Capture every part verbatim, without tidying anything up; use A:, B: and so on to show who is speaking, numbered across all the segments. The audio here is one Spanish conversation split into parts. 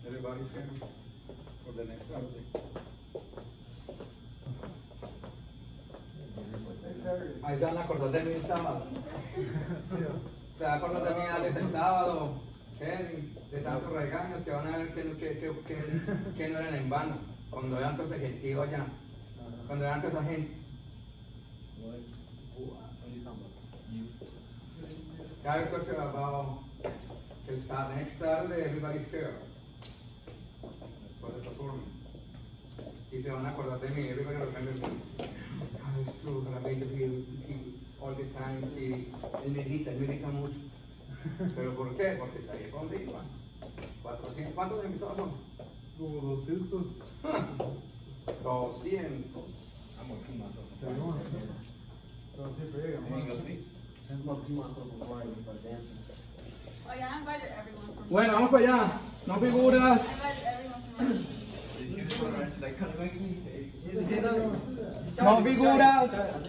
A: Everybody's here for the next Saturday. Ahí se van a acordar de mí el sábado. Se van a acordar de mí Alex el sábado, Kevin, de tantos regaños que van a ver que, que, que, que, que no eran en vano. Cuando vean todo ese gentío allá, cuando vean toda esa gente. Now we're talking about el next Saturday, everybody's here for the performance. Y se van a acordar de mí, everybody will remember me. Ah, it's true, I made the video all the time. Y él me grita, él me grita mucho. ¿Pero por qué? Porque sabía con dónde iba. cuatrocientos, ¿cuántos invitados son?
B: Como doscientos.
A: doscientos.
C: I'm gonna pee myself.
D: Oh yeah, I invited everyone from
A: Bueno, vamos para allá. No figuras.
D: I invited everyone from
A: No figuras.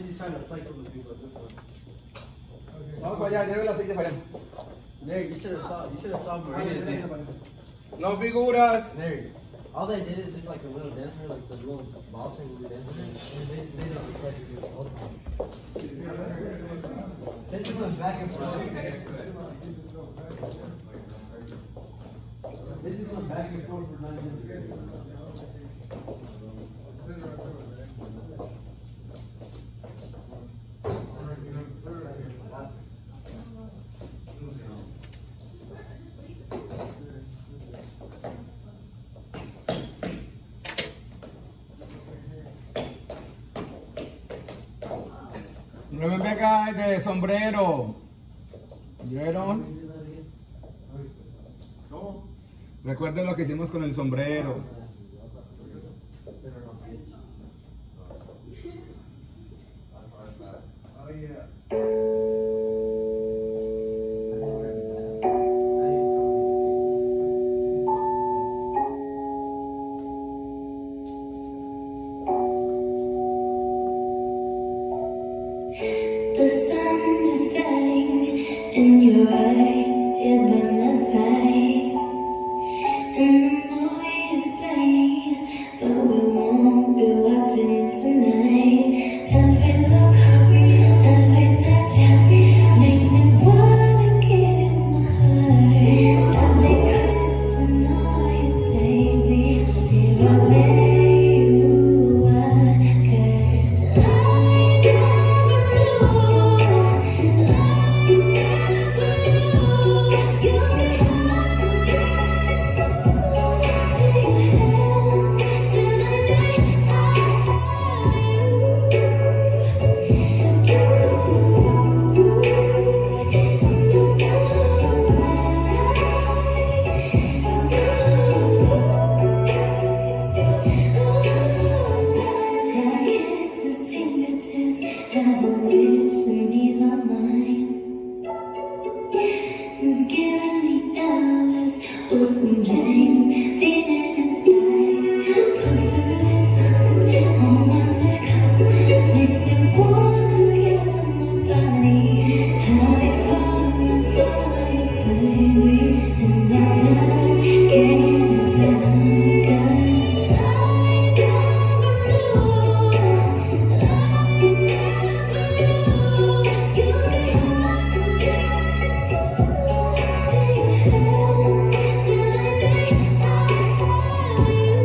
A: Vamos para allá, lleve la silla para allá.
E: Larry, you should have saw. You should have saw Maria's dance.
A: No figuras.
E: Larry, all they did is just like a little dancer, like the little ball thing we dancing. And they they don't reflect it all the time. They just went back and forth. They just went back and forth for nine minutes.
A: Remember guys, the sombrero. ¿Vieron? Recuerden lo que hicimos con el sombrero.
B: Oh yeah.
F: The sun is setting and you're right, you're gonna say. And I know you're saying, but we won't be watching tonight. Every look, every touch, makes me wanna give you my heart. Every question on you, baby, see what way you are. 'Cause I you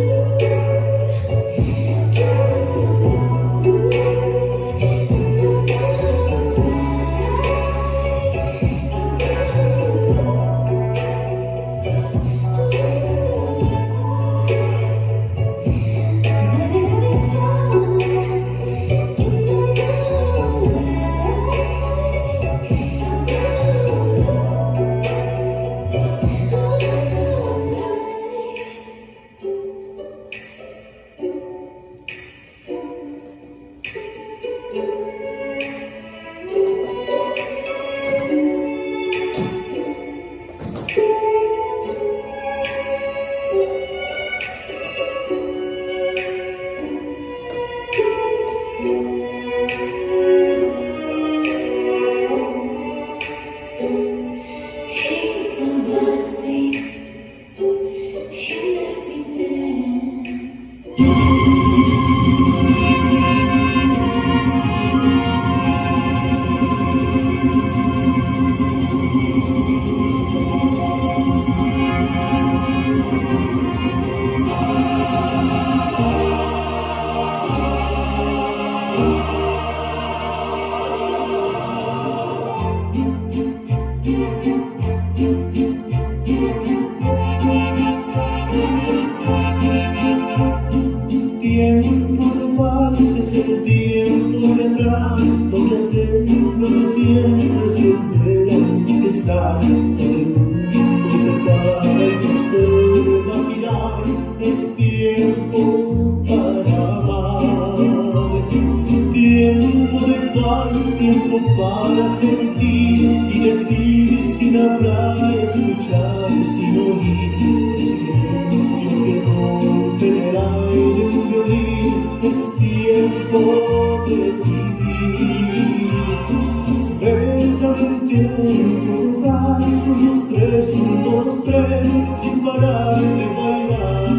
C: para sentir y decir sin hablar, escuchar sin oír, el silencio que rompe el aire tu violín, es tiempo de vivir. Bésame un tiempo de vals, unos tres, un, dos, tres, sin parar de bailar.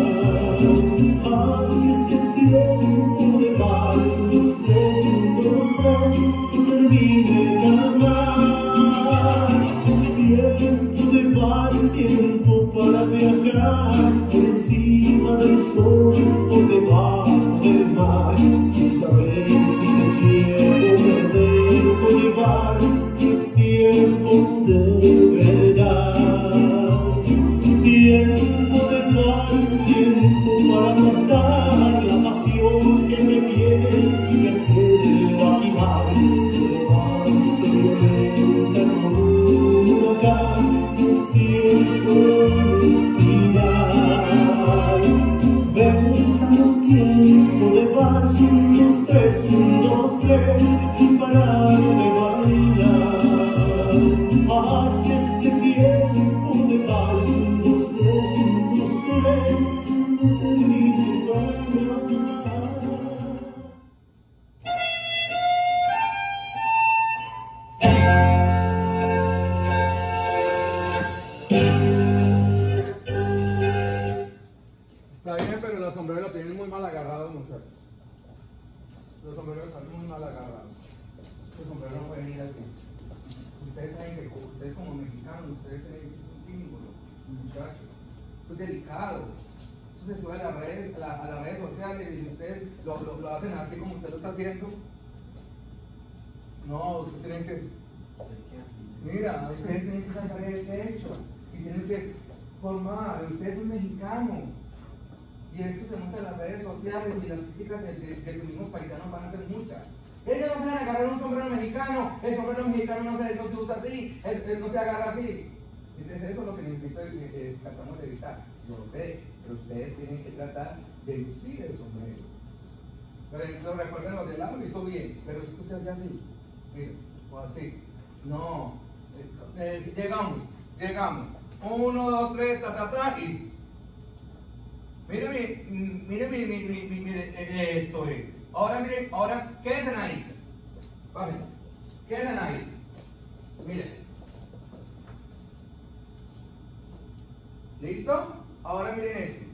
C: Haz que este tiempo de vals, unos tres, un, dos, tres, no termine jamás. Tiempo de vals, tiempo para viajar por encima del sol, por debajo del mar, sin saber si me llevo, me dejo llevar. Es tiempo de verdad, tiempo de vals, tiempo para pasar la pasión que me quieres y me hace vacilar. De vals se violenta como un huracán, es tiempo de respirar. Bésame un tiempo de vals, un, dos, tres, un, dos, tres, sin parar de bailar. Haz que este tiempo de vals, un, dos, tres, un, dos, tres, no termine jamás.
A: Está bien, pero los sombreros lo tienen muy mal agarrados, muchachos. Los sombreros están muy mal agarrados. Los sombreros no pueden ir así. Ustedes saben que ustedes como mexicanos, ustedes tienen que ser un símbolo, muchachos. Esto es delicado. Esto se sube a las redes, a, la, a las redes sociales y si ustedes lo, lo, lo hacen así como usted lo está haciendo, no, ustedes tienen que, mira, ustedes tienen que sacar el techo y tienen que formar, ustedes son mexicanos. Y esto se muestra en las redes sociales y las críticas de, de, de sus mismos paisanos van a ser muchas. Ellos no se van a agarrar un sombrero mexicano, el sombrero mexicano no se, no se usa así, es, es, no se agarra así. Entonces eso es lo que necesito, eh, eh, tratamos de evitar. Yo lo sé, pero ustedes tienen que tratar de lucir el sombrero. Pero lo recuerden, los del lado lo hizo bien, pero si usted hace así, miren, o así. No, eh, eh, llegamos, llegamos. Uno, dos, tres, ta, ta, ta, y... Mire, mi, mire, mi, mi, mi, mi, mire, eso es. Ahora, mire, ahora, quédense ahí. Bajen, quédense ahí. Miren. ¿Listo? Ahora miren esto.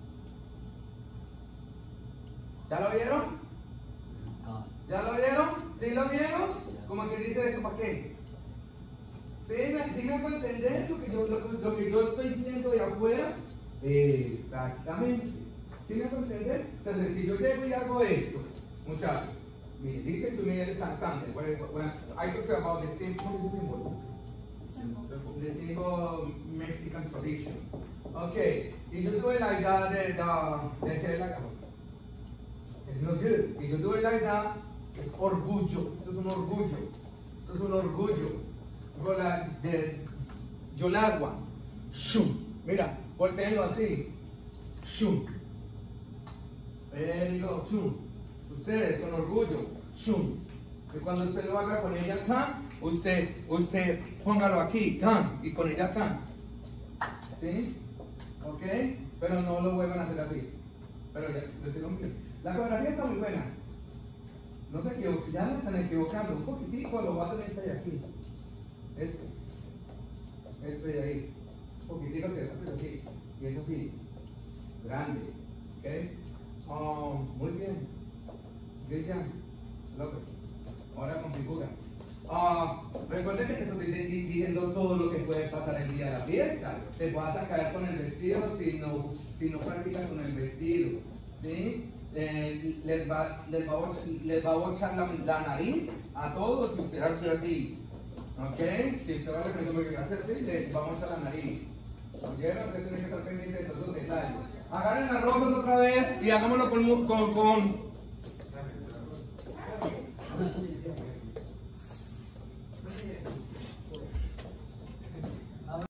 A: ¿Ya lo vieron? ¿Ya lo vieron? ¿Sí lo vieron? ¿Cómo que dice eso? ¿Para qué? ¿Sí me, sí me puedo entender lo que, yo, lo, lo que yo estoy viendo de afuera? Exactamente. ¿Sí me puedo entender? Entonces, si yo llego y hago esto, muchachos, mire, listen to me something. When, when I talk about the symbol, the symbol Mexican tradition. Okay, y yo tuve la idea de, de, de hacer la cabeza. It's not good. Y yo tuve la idea, es orgullo. Esto es un orgullo. Esto es un orgullo. Luego la de Yolaswa. Shum. Mira, volteenlo así. Shum. There you go. Shum. Ustedes con orgullo. Shum. Y cuando usted lo haga con ella acá, usted, usted póngalo aquí, tan, y con ella acá. ¿Sí? ¿Ok? Pero no lo vuelvan a hacer así. Pero ya, les digo, la coreografía está muy buena. No se equivoquen, ya no están equivocando. Un poquitico lo va a tener este de aquí. Este. Este de ahí. Un poquitico que haces así. Y eso sí. Grande. ¿Ok? Oh, muy bien. Cristian. López. Ahora con figura. Uh, recuerden que te estoy diciendo todo lo que puede pasar el día de la fiesta. Te vas a caer con el vestido si no, si no practicas con el vestido. ¿Sí? Eh, les, va, les, va a, les va a bochar la, la nariz a todos si usted hace así. ¿Ok? Si usted va a hacer así, les va a bochar la nariz. ¿Oyeron? Ustedes tienen que estar pendientes de todos los detalles. Agarren las rosas otra vez y hagámoslo con... con, con